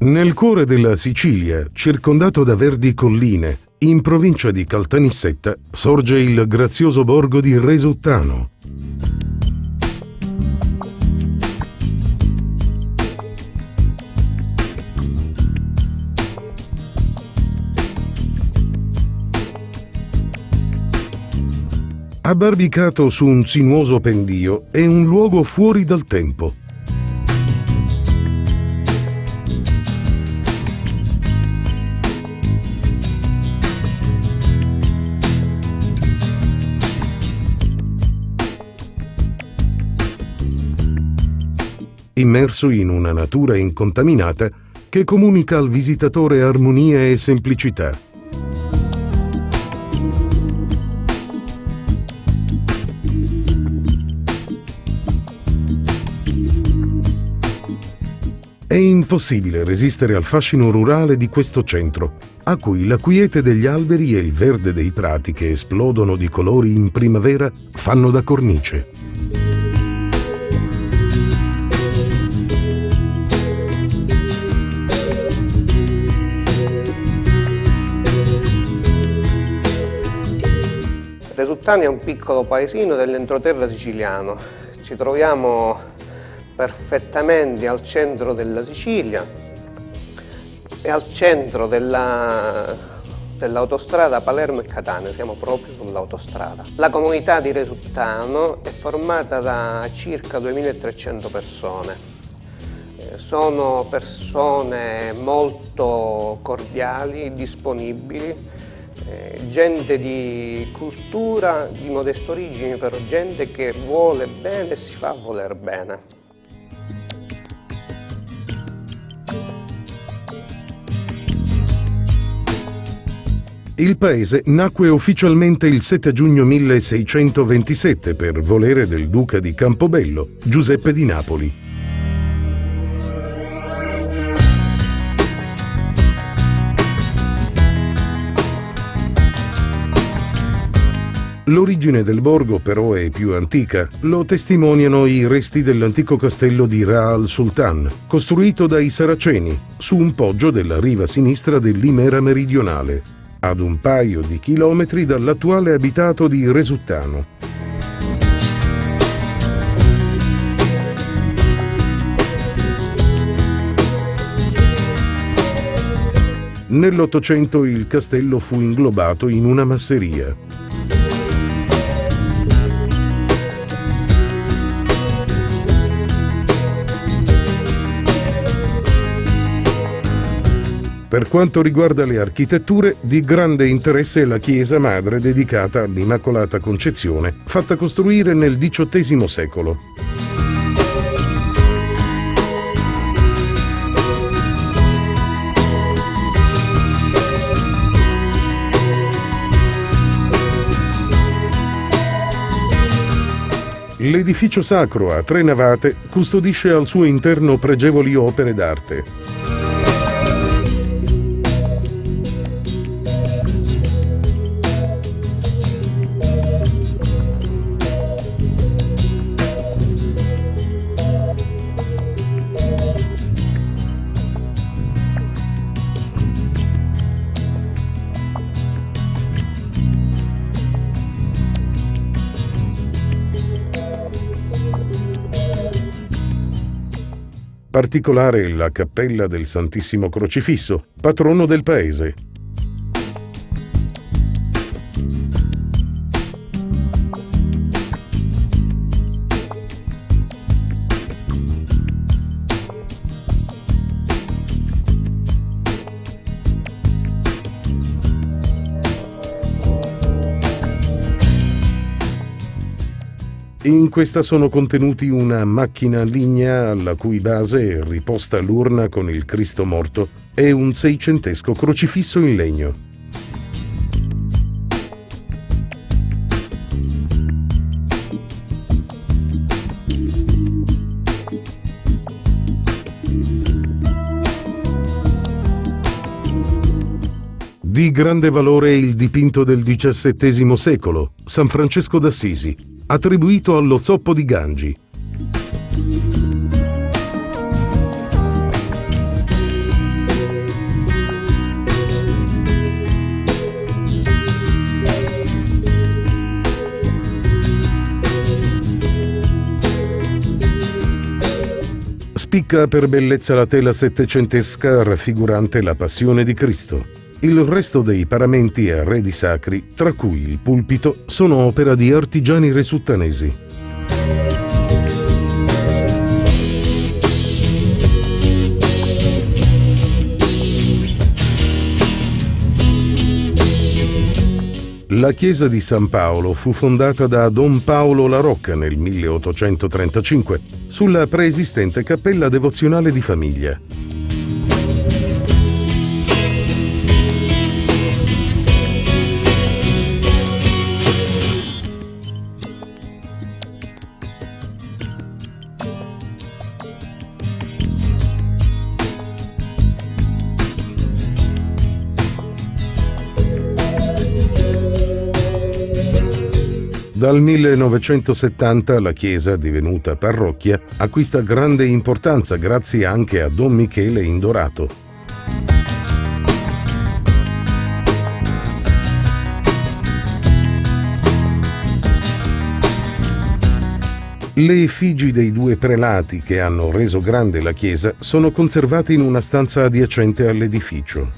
Nel cuore della Sicilia, circondato da verdi colline, in provincia di Caltanissetta, sorge il grazioso borgo di Resuttano. Abbarbicato su un sinuoso pendio, è un luogo fuori dal tempo. Immerso in una natura incontaminata che comunica al visitatore armonia e semplicità. È impossibile resistere al fascino rurale di questo centro, a cui la quiete degli alberi e il verde dei prati che esplodono di colori in primavera fanno da cornice. Resuttano è un piccolo paesino dell'entroterra siciliano. Ci troviamo perfettamente al centro della Sicilia e al centro dell'autostrada Palermo e Catania, siamo proprio sull'autostrada. La comunità di Resuttano è formata da circa 2300 persone. Sono persone molto cordiali, disponibili, gente di cultura, di modeste origini, però gente che vuole bene e si fa voler bene. Il paese nacque ufficialmente il 7 giugno 1627 per volere del duca di Campobello, Giuseppe di Napoli. L'origine del borgo però è più antica, lo testimoniano i resti dell'antico castello di Ra al-Sultan, costruito dai Saraceni, su un poggio della riva sinistra dell'Imera meridionale, ad un paio di chilometri dall'attuale abitato di Resuttano. Nell'Ottocento il castello fu inglobato in una masseria. Per quanto riguarda le architetture, di grande interesse è la chiesa madre dedicata all'Immacolata Concezione, fatta costruire nel XVIII secolo. L'edificio sacro a 3 navate custodisce al suo interno pregevoli opere d'arte. Particolare la cappella del Santissimo Crocifisso, patrono del paese. In questa sono contenuti una macchina lignea alla cui base è riposta l'urna con il Cristo morto e un seicentesco crocifisso in legno. Di grande valore è il dipinto del XVII secolo, San Francesco d'Assisi, attribuito allo zoppo di Gangi. Spicca per bellezza la tela settecentesca raffigurante la Passione di Cristo. Il resto dei paramenti e arredi sacri, tra cui il pulpito, sono opera di artigiani resuttanesi. La chiesa di San Paolo fu fondata da Don Paolo La Rocca nel 1835 sulla preesistente cappella devozionale di famiglia. Dal 1970 la chiesa, divenuta parrocchia, acquista grande importanza grazie anche a Don Michele Indorato. Le effigi dei due prelati che hanno reso grande la chiesa sono conservate in una stanza adiacente all'edificio.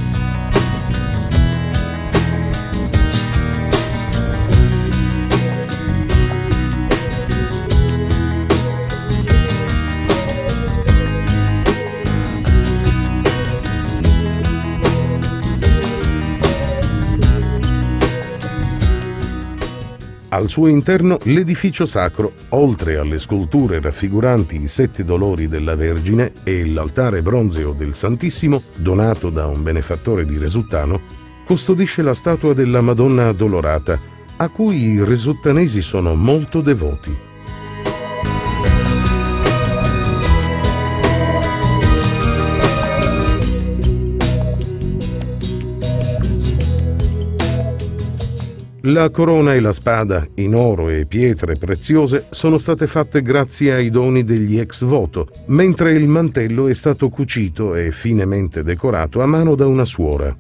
Al suo interno l'edificio sacro, oltre alle sculture raffiguranti i 7 dolori della Vergine e l'altare bronzeo del Santissimo, donato da un benefattore di Resuttano, custodisce la statua della Madonna Addolorata, a cui i resuttanesi sono molto devoti. La corona e la spada, in oro e pietre preziose, sono state fatte grazie ai doni degli ex voto, mentre il mantello è stato cucito e finemente decorato a mano da una suora.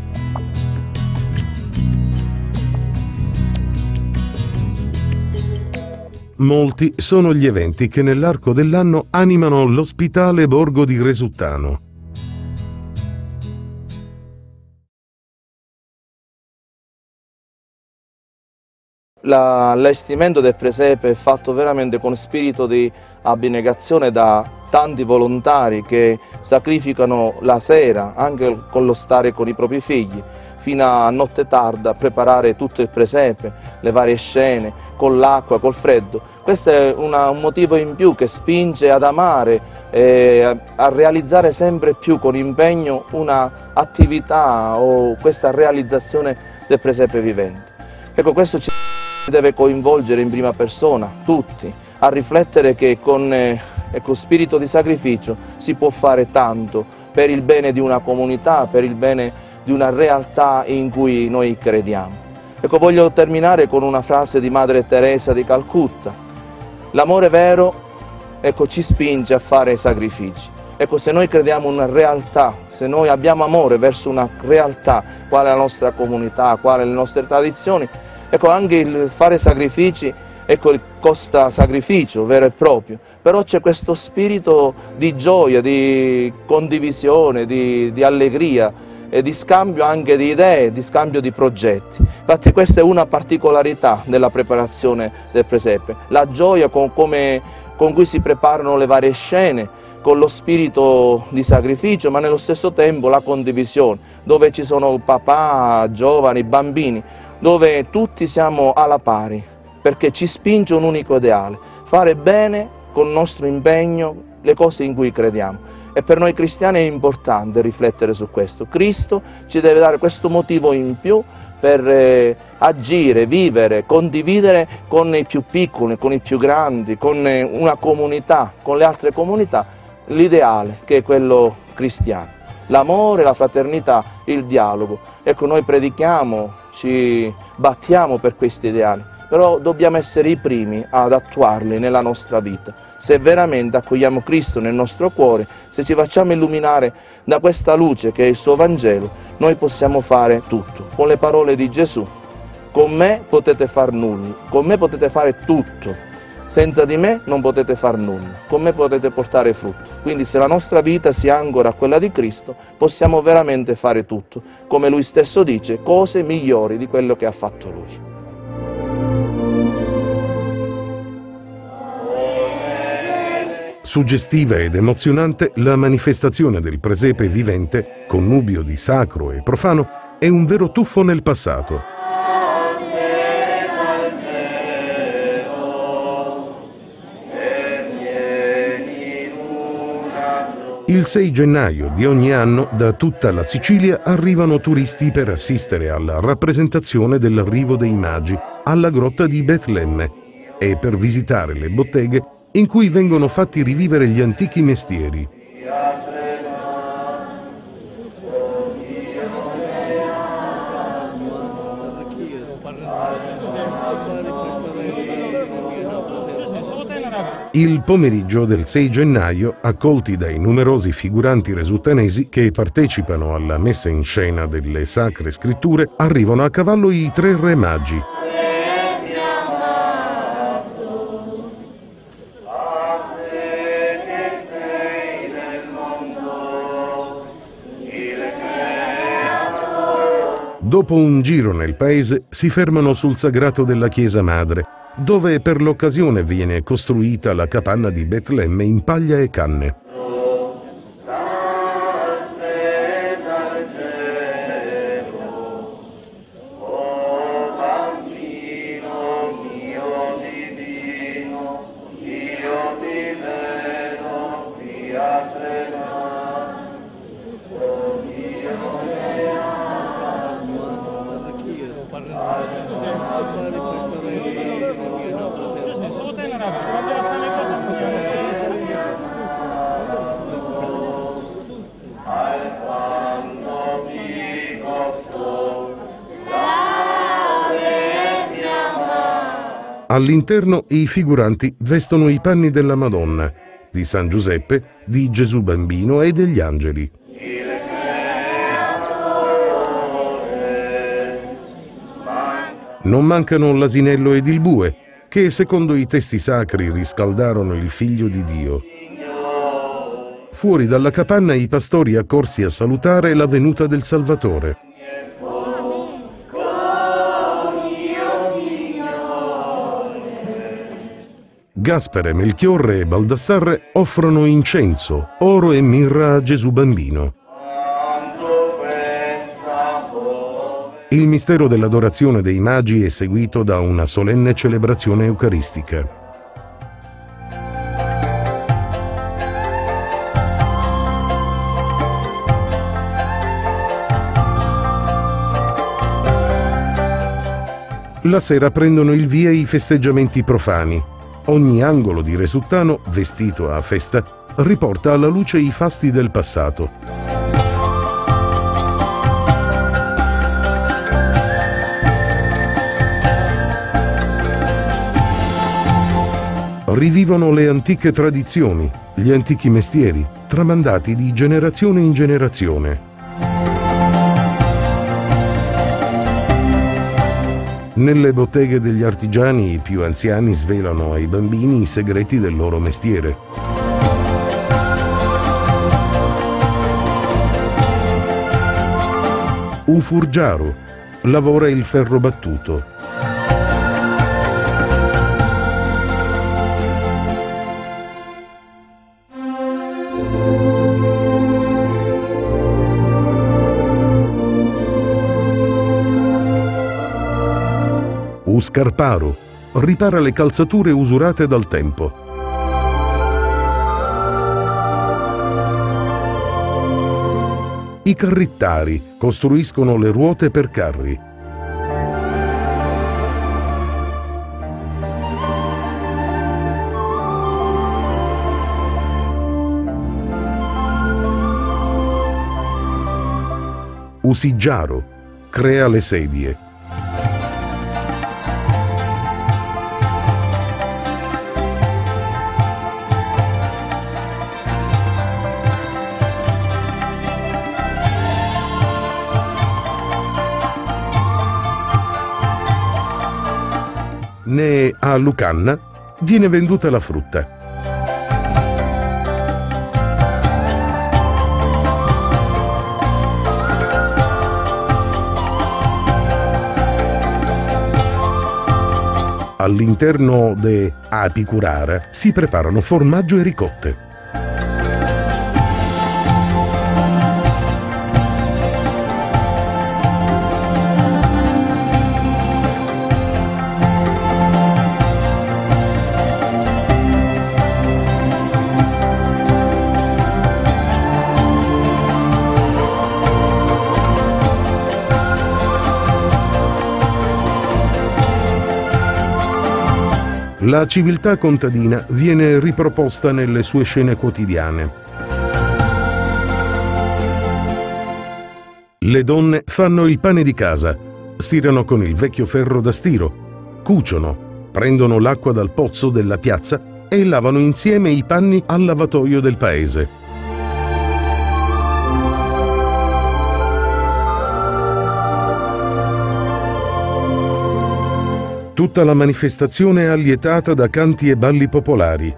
Molti sono gli eventi che nell'arco dell'anno animano l'ospitale borgo di Resuttano. L'allestimento del presepe è fatto veramente con spirito di abnegazione da tanti volontari che sacrificano la sera, anche con lo stare con i propri figli, fino a notte tarda a preparare tutto il presepe, le varie scene, con l'acqua, col freddo. Questo è un motivo in più che spinge ad amare e a realizzare sempre più con impegno una attività o questa realizzazione del presepe vivente. Ecco, questo ci deve coinvolgere in prima persona tutti, a riflettere che con spirito di sacrificio si può fare tanto per il bene di una comunità, per il bene di una realtà in cui noi crediamo. Ecco, voglio terminare con una frase di Madre Teresa di Calcutta. L'amore vero, ecco, ci spinge a fare sacrifici. Ecco, se noi crediamo in una realtà, se noi abbiamo amore verso una realtà, quale la nostra comunità, quale le nostre tradizioni, ecco, anche il fare sacrifici, ecco, costa sacrificio vero e proprio, però c'è questo spirito di gioia, di condivisione, di allegria e di scambio anche di idee, di scambio di progetti. Infatti questa è una particolarità della preparazione del presepe, la gioia con cui si preparano le varie scene, con lo spirito di sacrificio, ma nello stesso tempo la condivisione, dove ci sono papà, giovani, bambini, dove tutti siamo alla pari, perché ci spinge un unico ideale, fare bene con il nostro impegno le cose in cui crediamo. E per noi cristiani è importante riflettere su questo. Cristo ci deve dare questo motivo in più per agire, vivere, condividere con i più piccoli, con i più grandi, con una comunità, con le altre comunità, l'ideale che è quello cristiano. L'amore, la fraternità, il dialogo. Ecco, noi predichiamo, ci battiamo per questi ideali, però dobbiamo essere i primi ad attuarli nella nostra vita. Se veramente accogliamo Cristo nel nostro cuore, se ci facciamo illuminare da questa luce che è il suo Vangelo, noi possiamo fare tutto. Con le parole di Gesù, con me potete far nulla, con me potete fare tutto. Senza di me non potete far nulla, con me potete portare frutto. Quindi se la nostra vita si ancora a quella di Cristo, possiamo veramente fare tutto. Come Lui stesso dice, cose migliori di quello che ha fatto Lui. Suggestiva ed emozionante, la manifestazione del presepe vivente, connubio di sacro e profano, è un vero tuffo nel passato. Il 6 gennaio di ogni anno da tutta la Sicilia arrivano turisti per assistere alla rappresentazione dell'arrivo dei Magi alla grotta di Betlemme e per visitare le botteghe in cui vengono fatti rivivere gli antichi mestieri. Il pomeriggio del 6 gennaio, accolti dai numerosi figuranti resultanesi che partecipano alla messa in scena delle Sacre Scritture, arrivano a cavallo i 3 Re Magi. Dopo un giro nel paese si fermano sul sagrato della Chiesa Madre, dove per l'occasione viene costruita la capanna di Betlemme in paglia e canne. All'interno i figuranti vestono i panni della Madonna, di San Giuseppe, di Gesù Bambino e degli angeli. Non mancano l'asinello ed il bue, che secondo i testi sacri riscaldarono il Figlio di Dio. Fuori dalla capanna i pastori accorsi a salutare la venuta del Salvatore. Gaspare, Melchiorre e Baldassarre offrono incenso, oro e mirra a Gesù Bambino. Il mistero dell'adorazione dei Magi è seguito da una solenne celebrazione eucaristica. La sera prendono il via i festeggiamenti profani. Ogni angolo di Resuttano, vestito a festa, riporta alla luce i fasti del passato. Rivivono le antiche tradizioni, gli antichi mestieri, tramandati di generazione in generazione. Nelle botteghe degli artigiani i più anziani svelano ai bambini i segreti del loro mestiere. Un furgiaro lavora il ferro battuto. Un scarparo ripara le calzature usurate dal tempo. I carrittari costruiscono le ruote per carri. Usiggiaro crea le sedie. Ne a Lucanna viene venduta la frutta. All'interno de apicurara si preparano formaggio e ricotte. La civiltà contadina viene riproposta nelle sue scene quotidiane. Le donne fanno il pane di casa, stirano con il vecchio ferro da stiro, cuciono, prendono l'acqua dal pozzo della piazza e lavano insieme i panni al lavatoio del paese. Tutta la manifestazione è allietata da canti e balli popolari.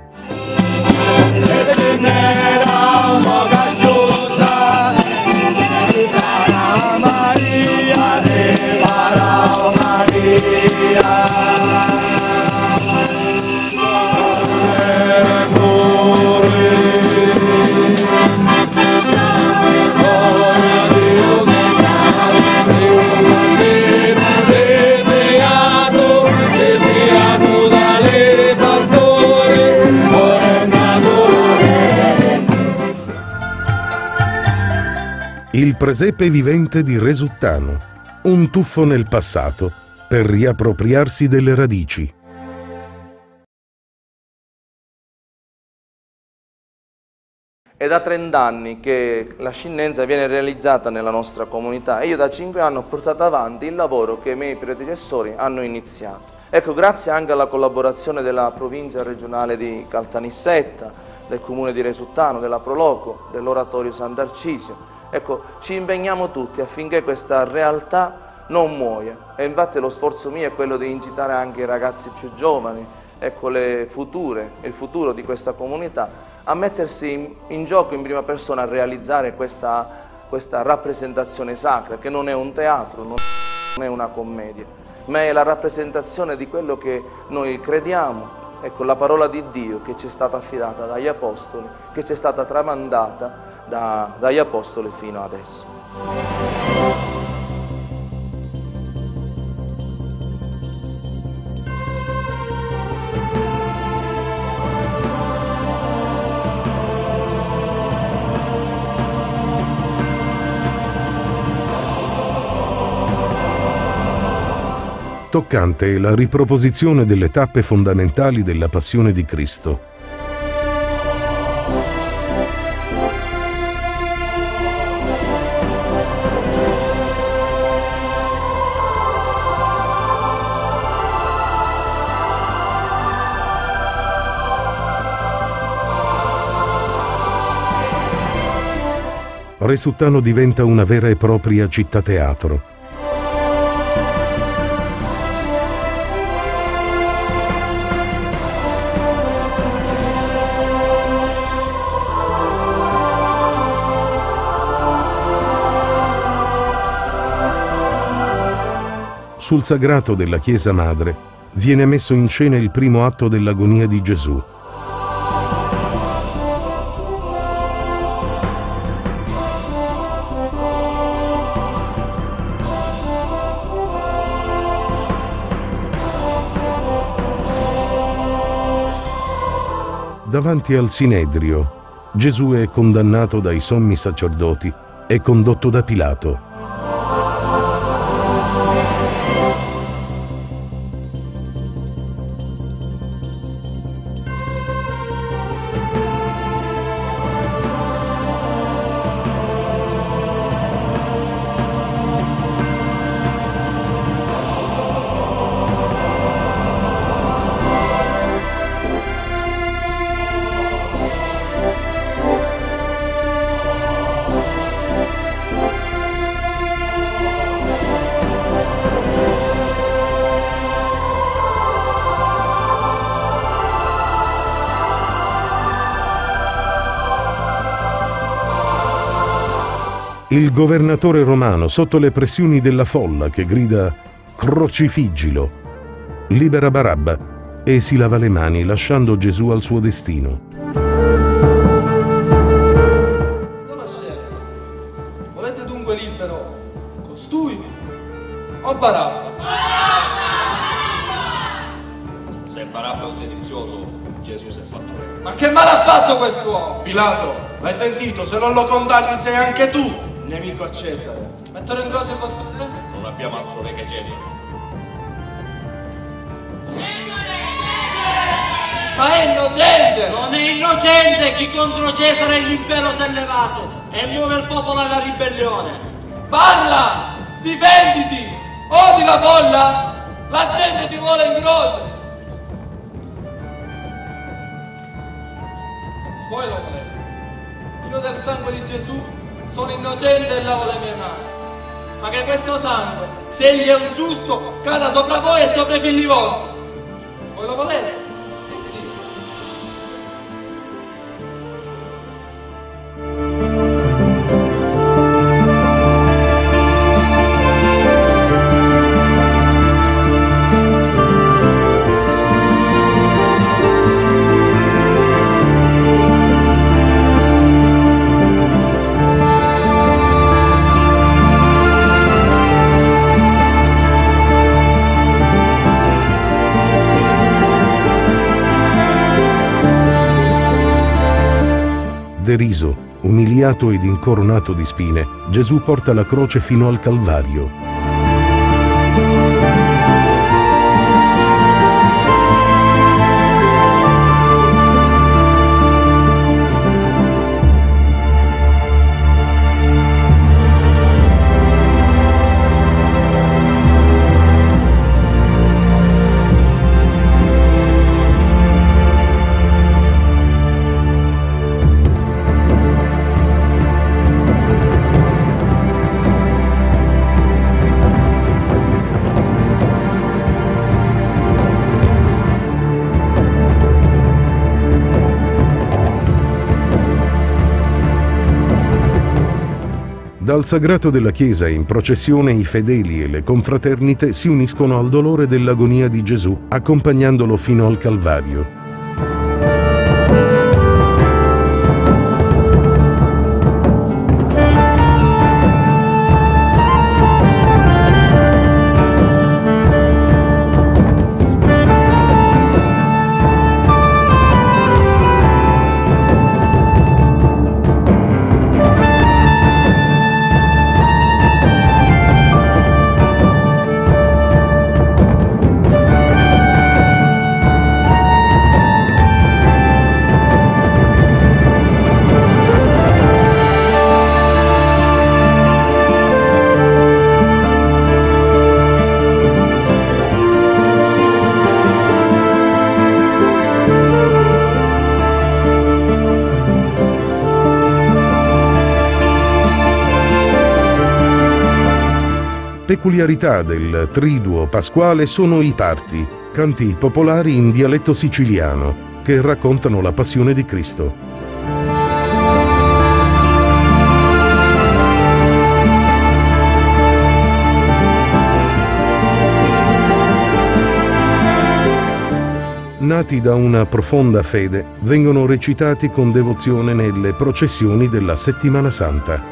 Il presepe vivente di Resuttano, un tuffo nel passato per riappropriarsi delle radici. È da 30 anni che la scinnenza viene realizzata nella nostra comunità e io da 5 anni ho portato avanti il lavoro che i miei predecessori hanno iniziato. Ecco, grazie anche alla collaborazione della provincia regionale di Caltanissetta, del comune di Resuttano, della Proloco, dell'oratorio Sant'Arcisio. Ecco, ci impegniamo tutti affinché questa realtà non muoia e infatti lo sforzo mio è quello di incitare anche i ragazzi più giovani, ecco, il futuro di questa comunità, a mettersi in gioco in prima persona, a realizzare questa rappresentazione sacra, che non è un teatro, non è una commedia, ma è la rappresentazione di quello che noi crediamo, ecco, la parola di Dio che ci è stata affidata dagli Apostoli, che ci è stata tramandata dagli Apostoli fino adesso. Toccante è la riproposizione delle tappe fondamentali della Passione di Cristo. Resuttano diventa una vera e propria città teatro. Sul sagrato della Chiesa Madre viene messo in scena il primo atto dell'agonia di Gesù. Davanti al Sinedrio, Gesù è condannato dai sommi sacerdoti e condotto da Pilato. Il governatore romano, sotto le pressioni della folla che grida «Crocifiggilo», libera Barabba e si lava le mani lasciando Gesù al suo destino. Buonasera. Volete dunque libero costui o Barabba? Se Barabba è un sedizioso, Gesù si è fatto re. Ma che male ha fatto quest'uomo? Pilato, l'hai sentito? Se non lo condanni sei anche tu nemico a Cesare. Metterò in croce il vostro re? Non abbiamo altro re che Gesù. Ma è innocente! Non è innocente chi contro Cesare e l'impero si è levato e muove il popolo alla ribellione. Parla! Difenditi! Odi la folla! La gente ti vuole in croce! Voi lo volete. Io del sangue di Gesù sono innocente e lavo le mie mani. Ma che questo sangue, se egli è un giusto, cada sopra voi e sopra i figli vostri. Voi lo volete? Deriso, umiliato ed incoronato di spine, Gesù porta la croce fino al Calvario. Dal sagrato della chiesa in processione i fedeli e le confraternite si uniscono al dolore dell'agonia di Gesù, accompagnandolo fino al Calvario. Peculiarità del triduo pasquale sono i parti, canti popolari in dialetto siciliano, che raccontano la passione di Cristo. Nati da una profonda fede, vengono recitati con devozione nelle processioni della Settimana Santa.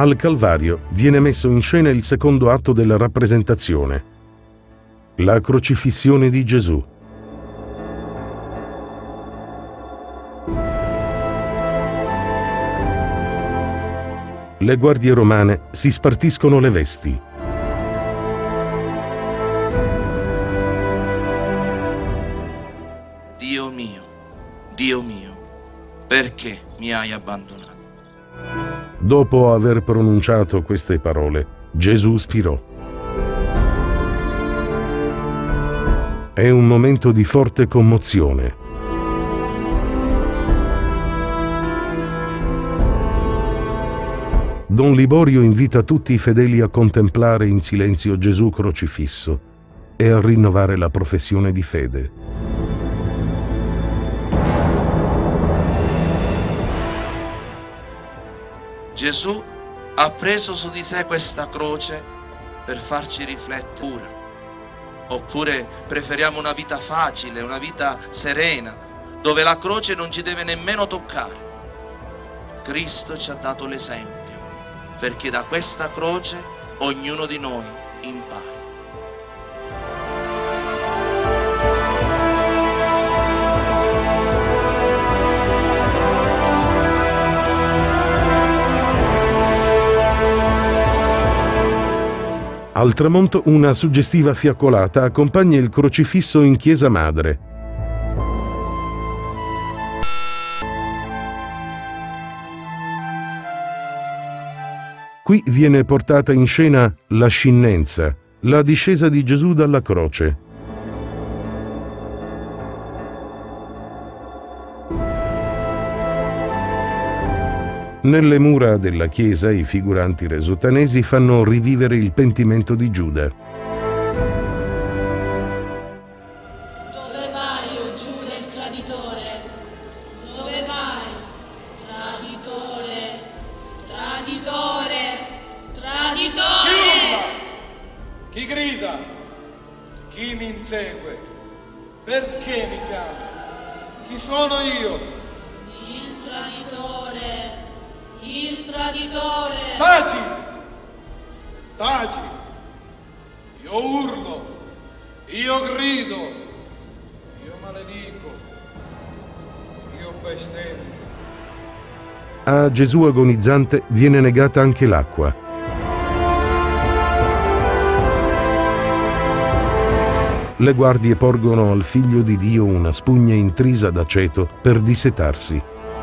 Al Calvario viene messo in scena il secondo atto della rappresentazione, la crocifissione di Gesù. Le guardie romane si spartiscono le vesti. Dio mio, perché mi hai abbandonato? Dopo aver pronunciato queste parole, Gesù spirò. È un momento di forte commozione. Don Liborio invita tutti i fedeli a contemplare in silenzio Gesù crocifisso e a rinnovare la professione di fede. Gesù ha preso su di sé questa croce per farci riflettere. Oppure preferiamo una vita facile, una vita serena, dove la croce non ci deve nemmeno toccare. Cristo ci ha dato l'esempio, perché da questa croce ognuno di noi impara. Al tramonto una suggestiva fiaccolata accompagna il crocifisso in chiesa madre. Qui viene portata in scena la scinnenza, la discesa di Gesù dalla croce. Nelle mura della chiesa i figuranti resutanesi fanno rivivere il pentimento di Giuda. Dove vai, o Giuda il traditore? Dove vai? Traditore, traditore, traditore! Chi grida? Chi mi insegue? Perché mi chiama? Chi sono io? Il traditore! Il traditore! Taci! Taci! Io urlo, io grido, io maledico, io bestemmio. A Gesù agonizzante viene negata anche l'acqua. Le guardie porgono al Figlio di Dio una spugna intrisa d'aceto per dissetarsi.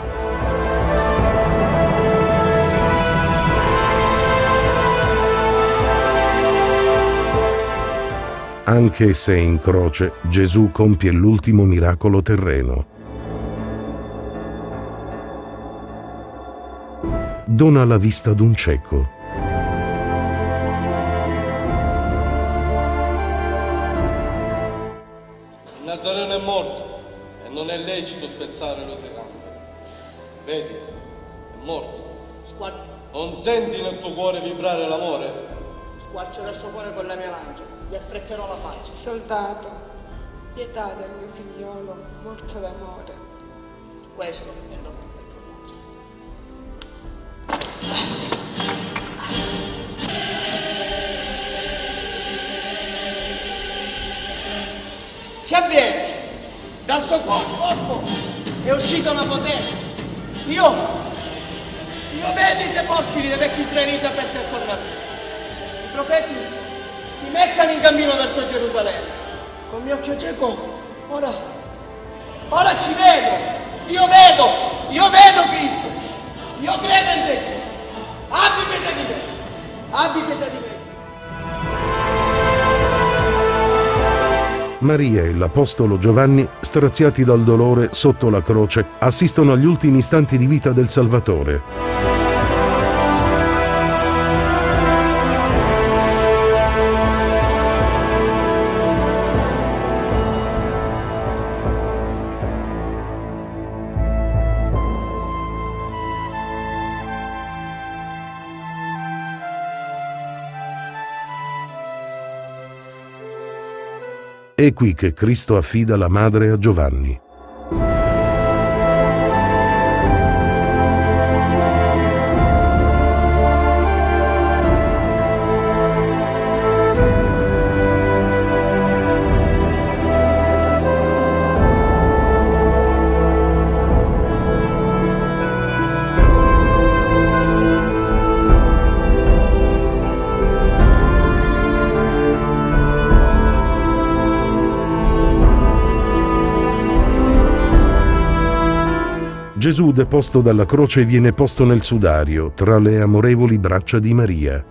Anche se in croce, Gesù compie l'ultimo miracolo terreno. Dona la vista ad un cieco. Il Nazareno è morto e non è lecito spezzare le sue gambe. Vedi, è morto. Non senti nel tuo cuore vibrare l'amore? Squarcerò il suo cuore con la mia lancia, gli affretterò la pace. Soldato, pietà del mio figliolo, morto d'amore. Questo è l'ordine del pronunzio. Che avviene? Dal suo corpo è uscita una potenza. Io vedi i sepolcri dei vecchi israeliti aperti attorno a me. I profeti si mettono in cammino verso Gerusalemme. Col mio occhio cieco, ora ci vedo. Io vedo Cristo. Io credo in te, Cristo. Abbi pietà di me. Abbi pietà di me. Maria e l'Apostolo Giovanni, straziati dal dolore sotto la croce, assistono agli ultimi istanti di vita del Salvatore. È qui che Cristo affida la madre a Giovanni. Gesù, deposto dalla croce, viene posto nel sudario tra le amorevoli braccia di Maria.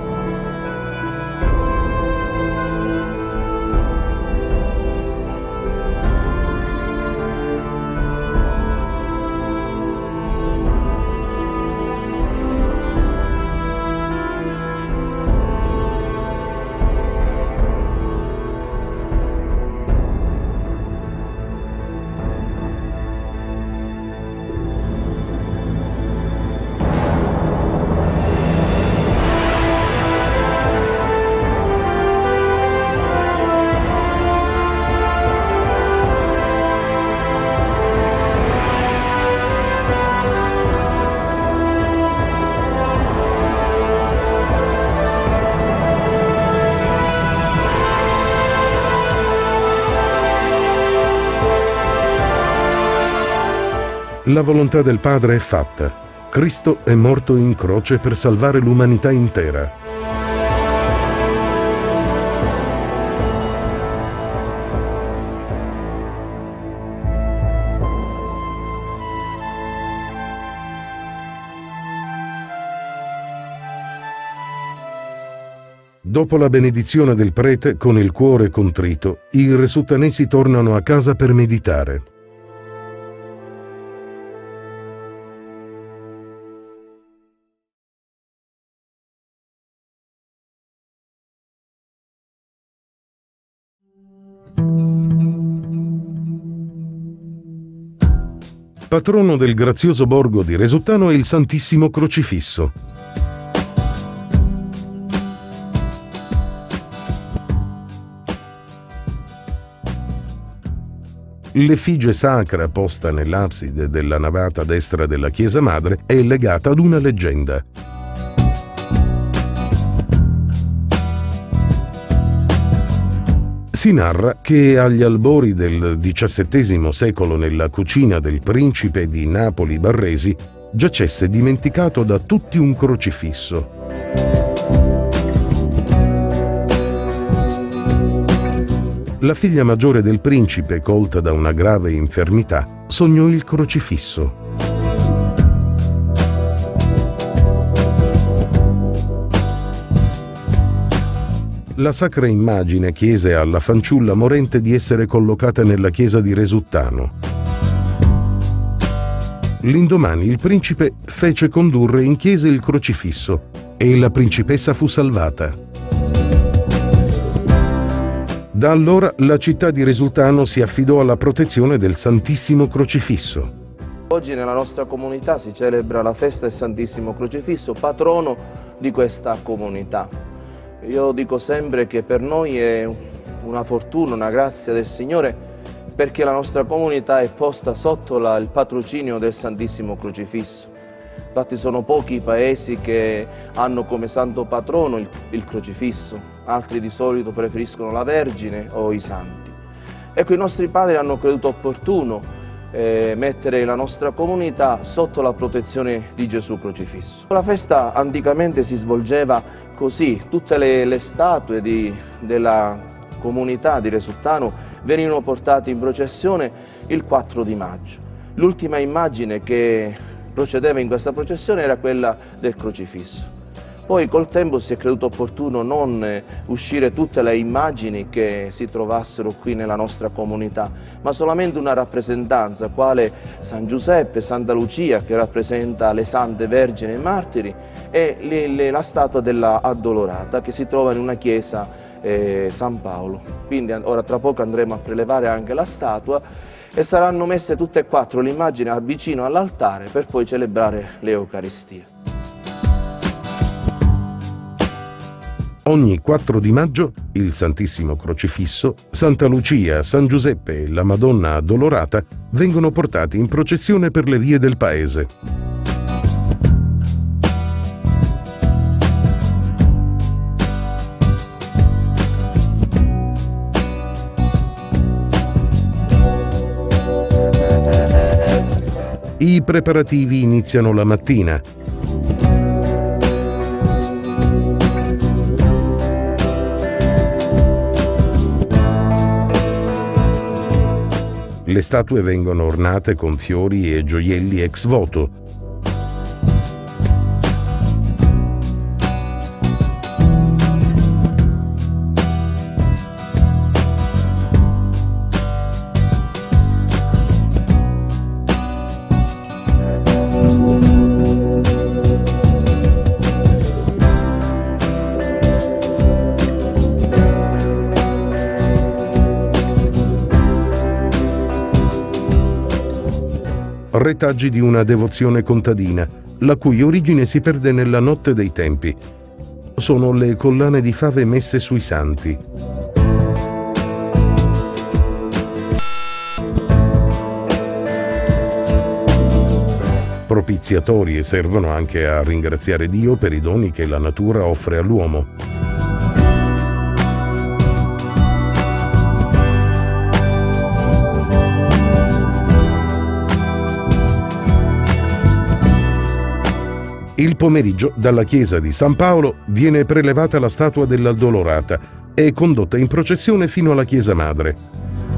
La volontà del Padre è fatta. Cristo è morto in croce per salvare l'umanità intera. Dopo la benedizione del prete, con il cuore contrito, i resuttanesi tornano a casa per meditare. Patrono del grazioso borgo di Resuttano è il Santissimo Crocifisso. L'effigie sacra posta nell'abside della navata destra della chiesa madre è legata ad una leggenda. Si narra che agli albori del XVII secolo nella cucina del principe di Napoli Barresi giacesse dimenticato da tutti un crocifisso. La figlia maggiore del principe, colta da una grave infermità, sognò il crocifisso. La sacra immagine chiese alla fanciulla morente di essere collocata nella chiesa di Resuttano. L'indomani il principe fece condurre in chiesa il crocifisso e la principessa fu salvata. Da allora la città di Resuttano si affidò alla protezione del Santissimo Crocifisso. Oggi nella nostra comunità si celebra la festa del Santissimo Crocifisso, patrono di questa comunità. Io dico sempre che per noi è una fortuna, una grazia del Signore, perché la nostra comunità è posta sotto il patrocinio del Santissimo Crocifisso. Infatti sono pochi i paesi che hanno come santo patrono il crocifisso, altri di solito preferiscono la Vergine o i santi. Ecco, i nostri padri hanno creduto opportuno mettere la nostra comunità sotto la protezione di Gesù crocifisso. La festa anticamente si svolgeva così: tutte le statue della comunità di Resuttano venivano portate in processione il 4 di maggio. L'ultima immagine che procedeva in questa processione era quella del crocifisso. Poi col tempo si è creduto opportuno non uscire tutte le immagini che si trovassero qui nella nostra comunità, ma solamente una rappresentanza, quale San Giuseppe, Santa Lucia, che rappresenta le Sante Vergini e Martiri, e la statua della Addolorata, che si trova in una chiesa San Paolo. Quindi ora tra poco andremo a prelevare anche la statua e saranno messe tutte e quattro le immagini vicino all'altare per poi celebrare l'Eucaristia. Ogni 4 di maggio il Santissimo Crocifisso, Santa Lucia, San Giuseppe e la Madonna Addolorata vengono portati in processione per le vie del paese. I preparativi iniziano la mattina. Le statue vengono ornate con fiori e gioielli ex voto. Retaggi di una devozione contadina, la cui origine si perde nella notte dei tempi. Sono le collane di fave messe sui santi. Propiziatori e servono anche a ringraziare Dio per i doni che la natura offre all'uomo. Il pomeriggio, dalla chiesa di San Paolo, viene prelevata la statua dell'Addolorata e condotta in processione fino alla chiesa madre.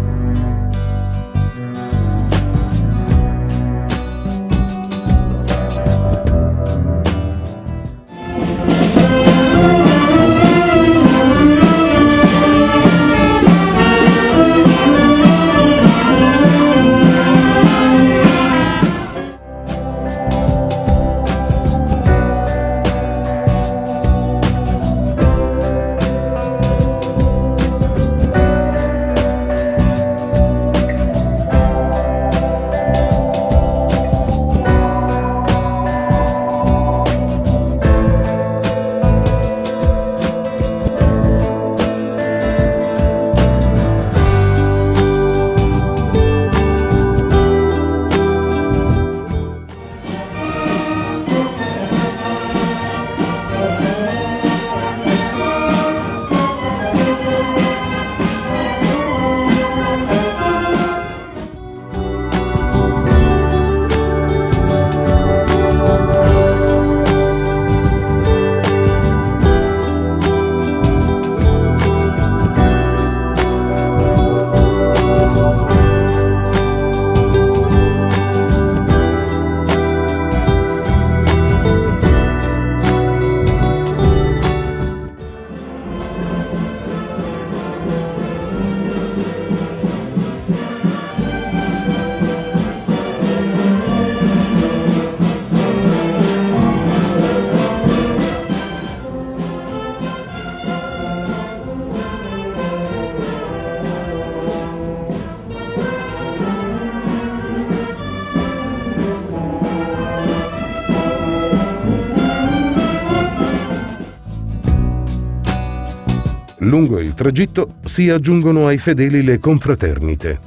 Lungo il tragitto si aggiungono ai fedeli le confraternite.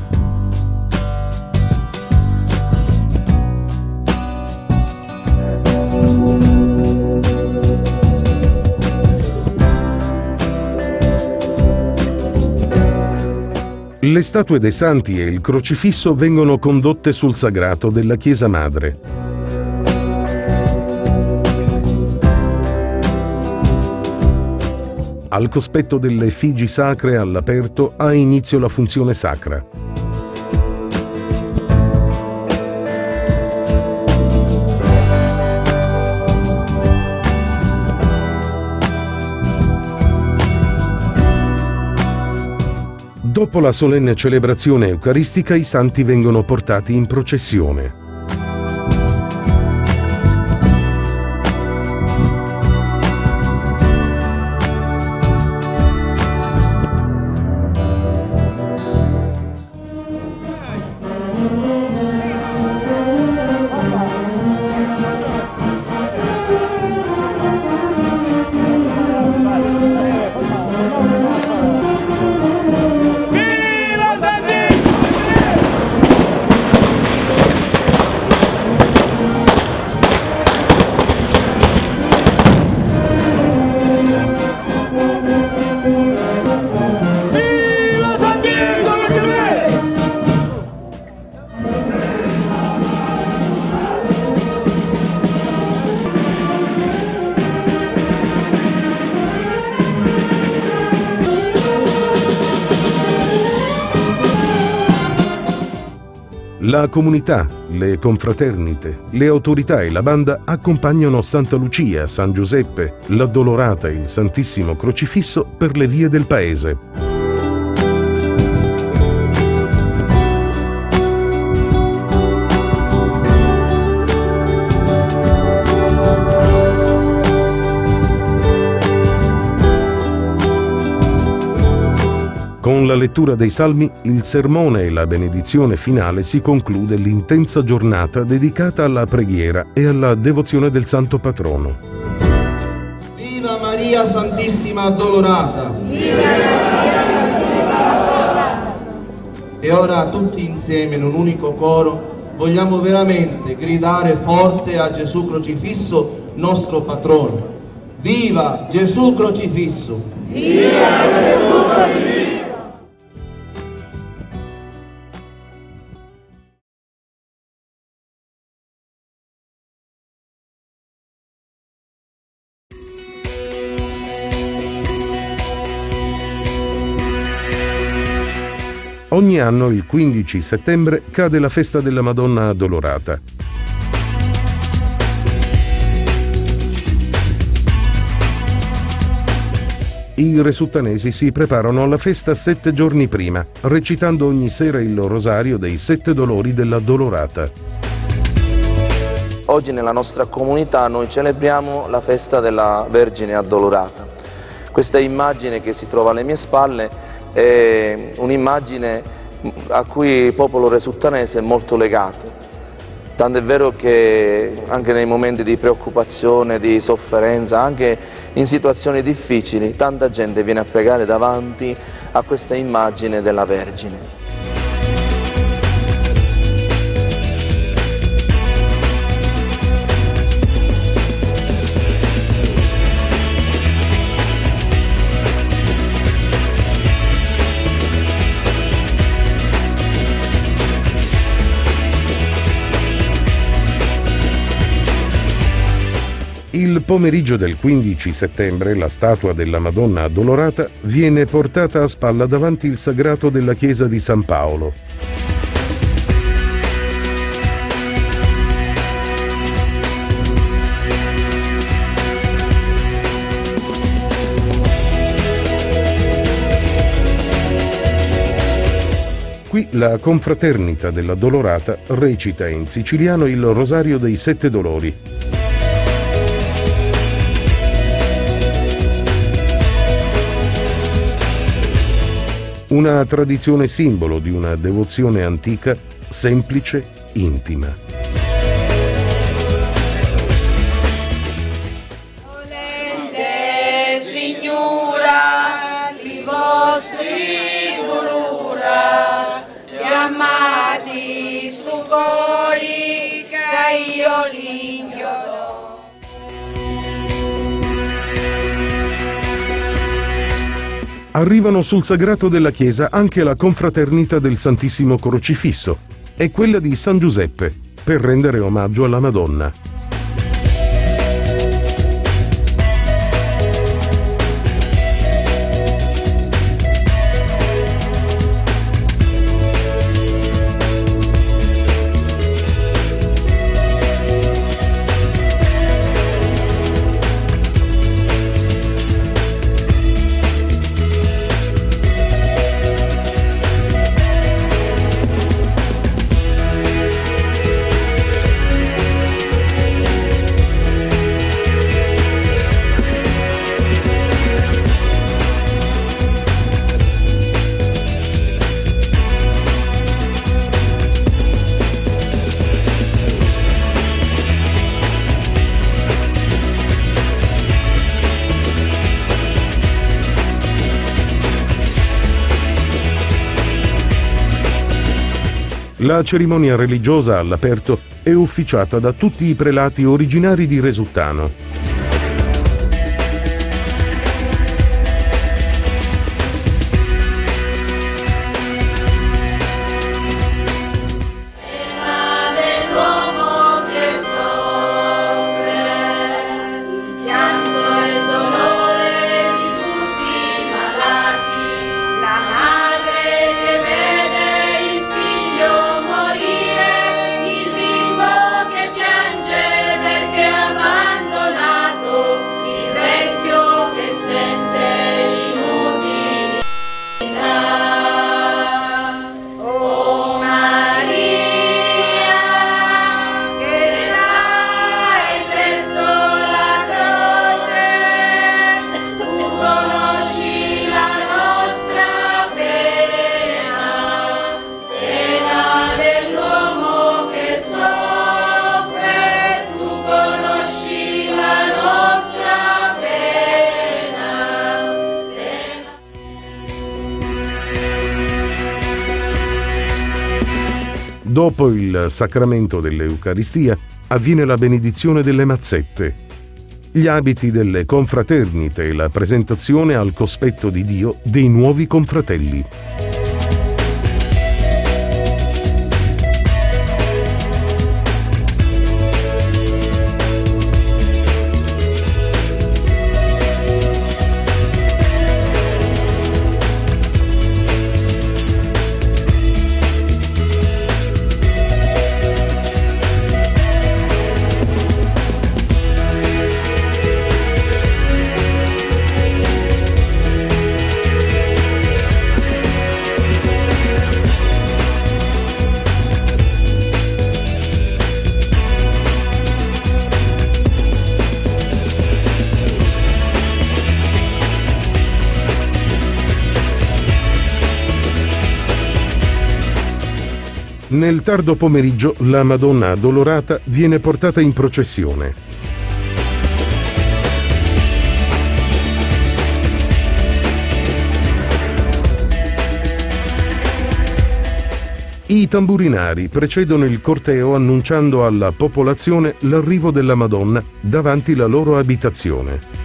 Le statue dei santi e il crocifisso vengono condotte sul sagrato della chiesa madre. Al cospetto delle effigi sacre all'aperto ha inizio la funzione sacra. Dopo la solenne celebrazione eucaristica, i santi vengono portati in processione. La comunità, le confraternite, le autorità e la banda accompagnano Santa Lucia, San Giuseppe, l'Addolorata e il Santissimo Crocifisso per le vie del paese. Con la lettura dei Salmi, il sermone e la benedizione finale si conclude l'intensa giornata dedicata alla preghiera e alla devozione del Santo Patrono. Viva Maria Santissima Addolorata! Viva Maria Santissima Addolorata! E ora tutti insieme in un unico coro vogliamo veramente gridare forte a Gesù Crocifisso, nostro patrono. Viva Gesù Crocifisso! Viva Gesù Crocifisso! Ogni anno, il 15 settembre, cade la festa della Madonna Addolorata. I resuttanesi si preparano alla festa 7 giorni prima, recitando ogni sera il rosario dei 7 dolori dell'Addolorata. Oggi nella nostra comunità noi celebriamo la festa della Vergine Addolorata. Questa immagine che si trova alle mie spalle è un'immagine a cui il popolo resuttanese è molto legato, tant'è vero che anche nei momenti di preoccupazione, di sofferenza, anche in situazioni difficili, tanta gente viene a pregare davanti a questa immagine della Vergine. Il pomeriggio del 15 settembre la statua della Madonna Addolorata viene portata a spalla davanti il sagrato della chiesa di San Paolo. Qui la confraternita dell'Addolorata recita in siciliano il rosario dei 7 dolori. Una tradizione simbolo di una devozione antica, semplice, intima. Volente, Signora, i vostri dolura, chiamati su cori che io l'inchiodo. Arrivano sul sagrato della chiesa anche la confraternita del Santissimo Crocifisso e quella di San Giuseppe, per rendere omaggio alla Madonna. La cerimonia religiosa all'aperto è ufficiata da tutti i prelati originari di Resuttano. Morire Dopo il sacramento dell'Eucaristia avviene la benedizione delle mazzette, gli abiti delle confraternite e la presentazione al cospetto di Dio dei nuovi confratelli. Nel tardo pomeriggio la Madonna Addolorata viene portata in processione. I tamburinari precedono il corteo annunciando alla popolazione l'arrivo della Madonna davanti la loro abitazione.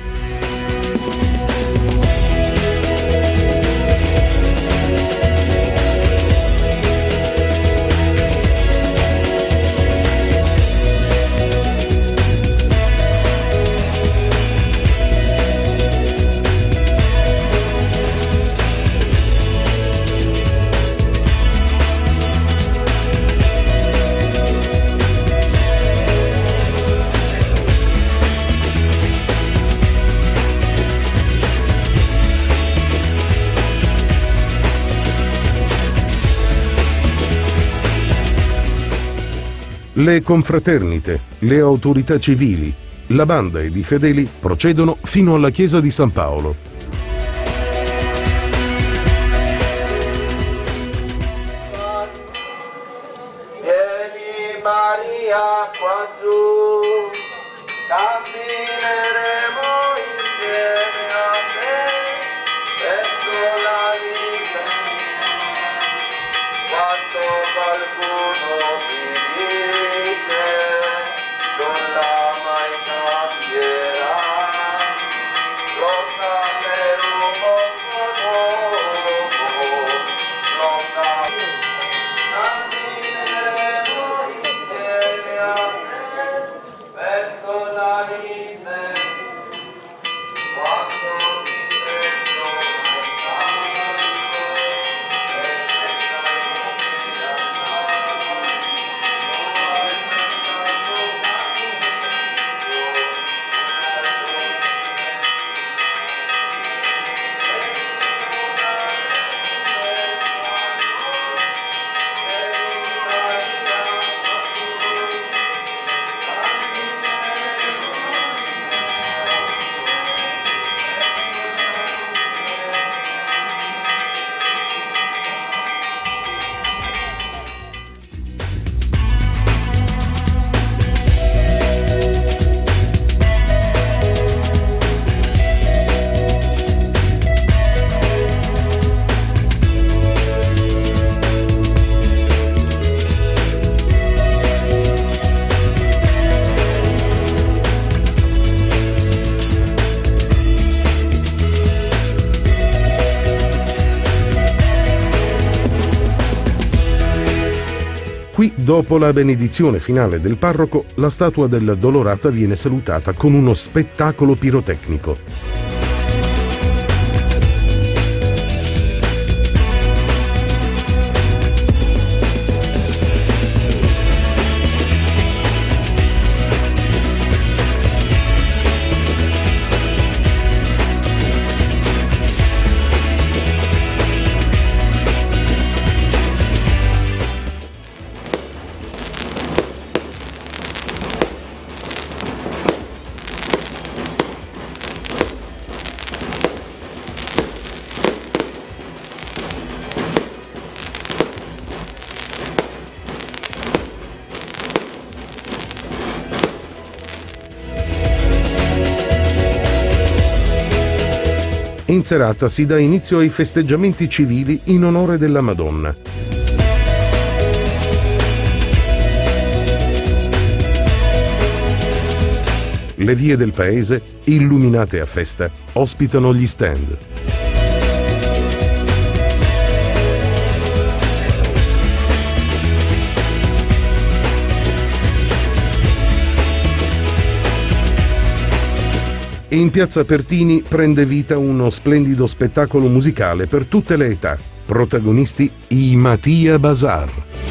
Le confraternite, le autorità civili, la banda ed i fedeli procedono fino alla chiesa di San Paolo. Vieni Maria qua giù, cammineremo insieme a te verso la vita. Quando qualcuno ti dice non la mai cambierà, lo sapremo poco dopo, lo cammineremo insieme a te verso la vita. Quando mi penso mai tanto, Qui, dopo la benedizione finale del parroco, la statua dell'Addolorata viene salutata con uno spettacolo pirotecnico. In serata si dà inizio ai festeggiamenti civili in onore della Madonna. Le vie del paese, illuminate a festa, ospitano gli stand. In piazza Pertini prende vita uno splendido spettacolo musicale per tutte le età. Protagonisti i Mattia Bazar.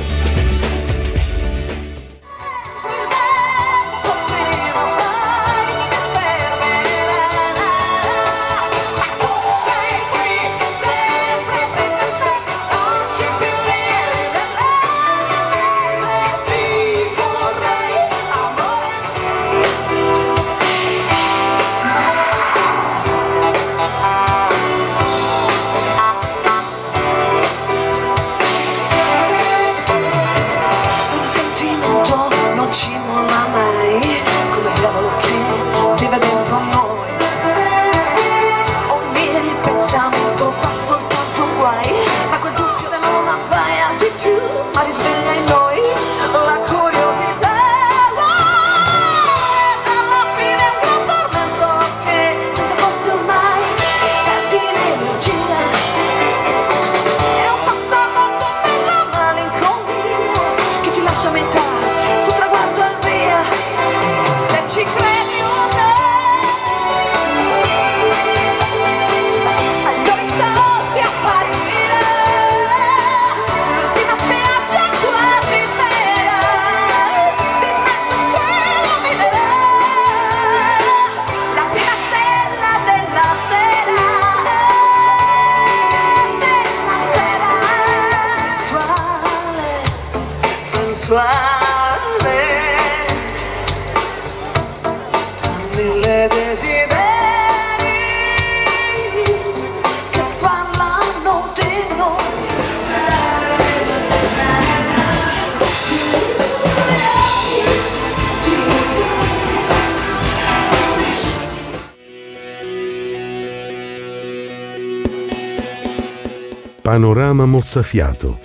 Panorama mozzafiato,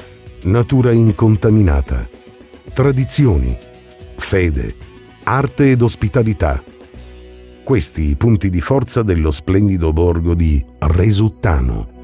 natura incontaminata, tradizioni, fede, arte ed ospitalità. Questi i punti di forza dello splendido borgo di Resuttano.